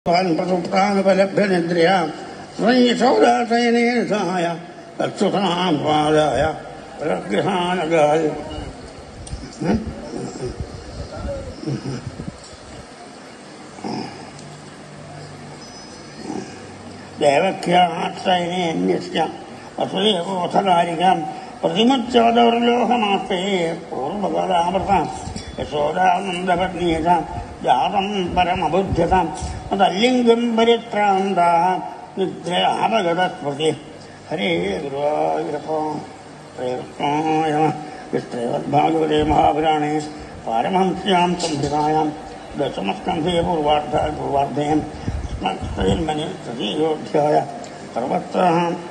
പ്രസുപ്താനുപലഭ്യനിദ്രയാ സൗദാശയനേന സഹായ തത്സുതാം പാദായ പ്രഗ്രഹാനഗായ ദേവഖ്യാശ്രയനേന്യസ്യ വസുദേവോധകാരികാം പ്രതിമുച്ചോദൗർലോഹമാസ്തേ പൂർവകലാമൃതാം യശോദാനന്ദപത്നീതാം ജാതം പരമബുദ്ധ്യതാം തല്ലിംഗം പരിത്രാന്താः നിദ്രയാപഗതസ്മൃതി. ഹരേ ഗുരുവായൂരപ്പ. ശ്രീകൃഷ്ണായ നമഃ. വിശ്രേവദ്ഭാഗവതേ മഹാപുരാണേ പാരമഹംസ്യാം സംഹിതായാം ദശമസ്കന്ധേ പൂർവാർദ്ധേ തൃതീയോധ്യായ സർവത്ര